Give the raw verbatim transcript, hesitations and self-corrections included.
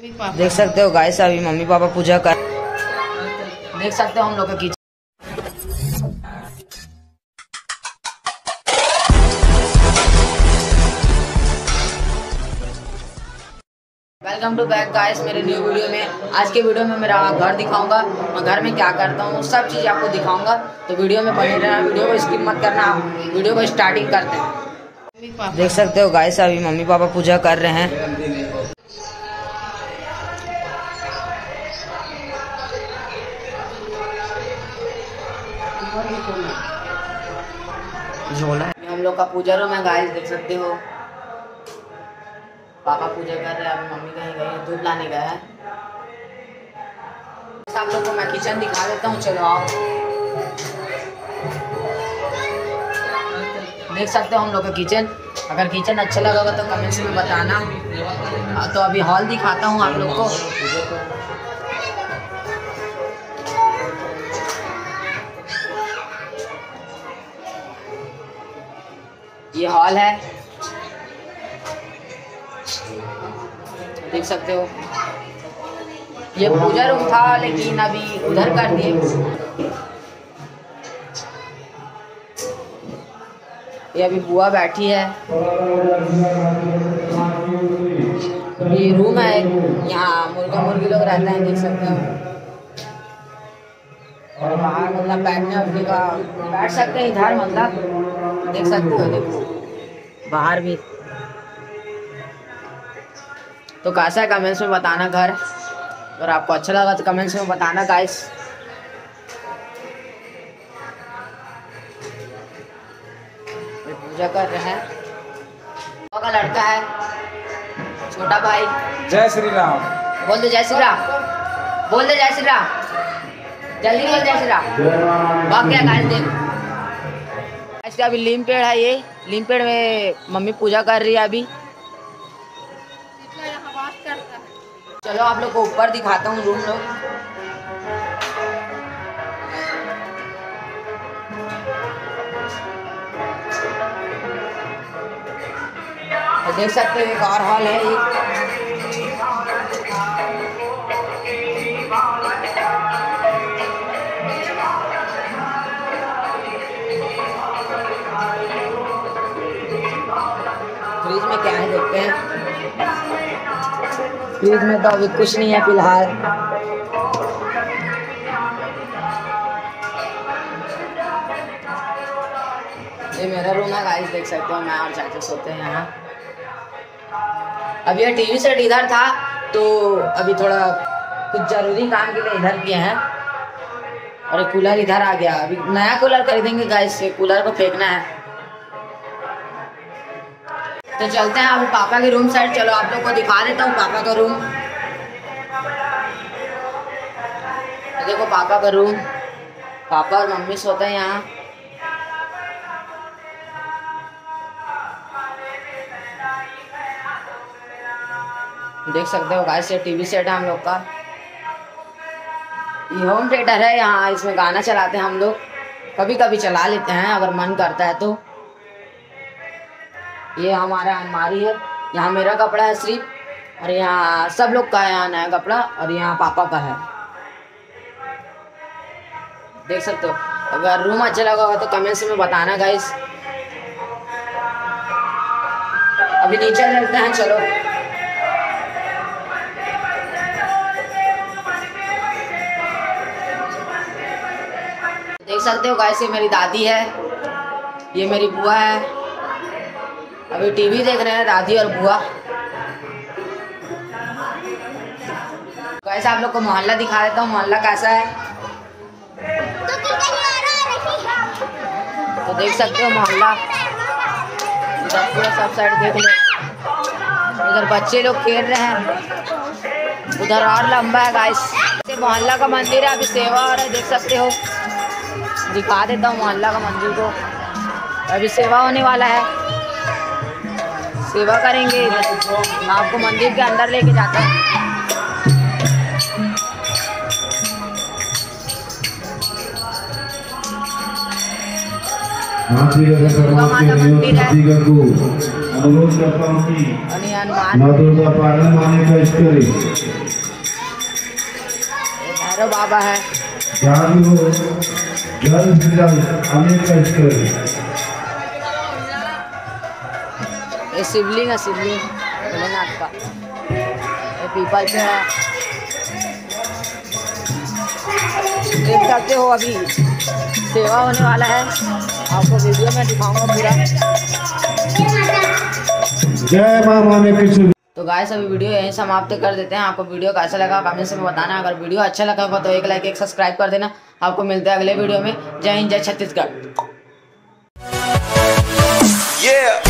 देख सकते हो गाइस, अभी मम्मी पापा पूजा कर, देख सकते हो हम लोग का kitchen. Welcome to back guys मेरे न्यू वीडियो में। आज के वीडियो में मेरा घर दिखाऊंगा, मैं घर में क्या करता हूँ सब चीज़ आपको दिखाऊंगा, तो वीडियो में बने रहना, वीडियो को स्किप मत करना। वीडियो को स्टार्टिंग करते हैं। देख सकते हो गाइस, अभी मम्मी पापा पूजा कर रहे हैं। हम लोग का पूजा रूम है गाइस, देख सकते हो। पापा पूजा कर रहे हैं, अभी मम्मी कहीं गई है, दूध लाने गया है। आप लोग को मैं किचन दिखा देता हूँ, चलो आओ। देख सकते हो हम लोग का किचन। अगर किचन अच्छा लगा होगा तो कमेंट्स में बताना। तो अभी हॉल दिखाता हूँ आप लोग को। ये हॉल है, देख सकते हो। ये पूजा रूम था लेकिन अभी उधर कर दिए। ये अभी बुआ बैठी है। ये रूम है, यहाँ मुर्गा मुर्गी लोग रहते हैं, देख सकते हो। और बाहर मतलब बैठने उठने का बैठ सकते हैं इधर, मतलब देख सकते हो। देखो बाहर भी। तो कैसा है कमेंट्स में बताना घर। अगर आपको अच्छा लगा तो कमेंट्स में बताना गाइस। पूजा कर रहे हैं, का लड़का है छोटा भाई। जय श्री राम बोल दे, जय श्री राम बोल दे, जय श्री राम जल्दी बोल, जय श्री राम। भाग गया गाइस, देख। इसका अभी लीम पेड़ है, ये लीम पेड़ में मम्मी पूजा कर रही है अभी। चलो आप लोग को ऊपर दिखाता हूँ रूम लोग। तो देख सकते हो एक और हॉल है ये। फ्रिज में क्या है देखते हैं। फ्रिज में तो अभी कुछ नहीं है फिलहाल। ये मेरा रूम है गाइस, देख सकते हो। मैं और चाचा सोते हैं यहाँ। अभी ये टीवी सेट इधर था तो अभी थोड़ा कुछ जरूरी काम के लिए इधर किए हैं। और एक कूलर इधर आ गया, अभी नया कूलर खरीदेंगे गाइस। ये कूलर को फेंकना है। तो चलते हैं अभी पापा के रूम साइड। चलो आप लोग को दिखा देता हूँ पापा का रूम। देखो पापा का रूम, पापा और मम्मी सोते हैं यहाँ। देख सकते हो गाइस, ये टीवी सेट है हम लोग का। ये होम थिएटर है, यहाँ इसमें गाना चलाते हैं हम लोग। कभी कभी चला लेते हैं अगर मन करता है तो। ये हमारा अलमारी है, यहाँ मेरा कपड़ा है सिर्फ, और यहाँ सब लोग का है यहाँ नया कपड़ा, और यहाँ पापा का है। देख सकते हो। अगर रूम अच्छा लगा होगा तो कमेंट्स में बताना गाइस। अभी नीचे चलते हैं, चलो। देख सकते हो गाइस, ये मेरी दादी है, ये मेरी बुआ है। अभी टीवी देख रहे हैं दादी और बुआ। गाइस आप लोग को मोहल्ला दिखा देता हूँ, मोहल्ला कैसा है। तो देख सकते हो मोहल्ला, इधर पूरा सब साइड देख लो। इधर बच्चे लोग खेल रहे हैं, उधर और लंबा है गाइस। मोहल्ला का मंदिर है, अभी सेवा हो रहा है, देख सकते हो। दिखा देता हूँ मोहल्ला का मंदिर को। अभी सेवा होने वाला है, सेवा करेंगे। आपको मंदिर के अंदर लेके जाते हैं। दुर्गा माता मंदिर है। अनुरोध करता हूँ कि आणि हनुमान माँ दुर्गा पालन माने का करें। भैरव बाबा है, जहाँ भी हो जल्द से जल्द आने का करें। ये शिवलिंग है, शिवलिंग भोलेनाथ का, ये पीपल पे है। देख सकते हो अभी सेवा होने वाला है, आपको वीडियो में दिखाऊंगा पूरा। जय माँ माने कृष्ण। तो गाइस अभी वीडियो यहीं समाप्त कर देते हैं। आपको वीडियो कैसा लगा कमेंट में बताना। अगर वीडियो अच्छा लगा हो तो एक लाइक एक सब्सक्राइब कर देना। आपको मिलते हैं अगले वीडियो में। जय हिंद, जय छत्तीसगढ़। Yeah.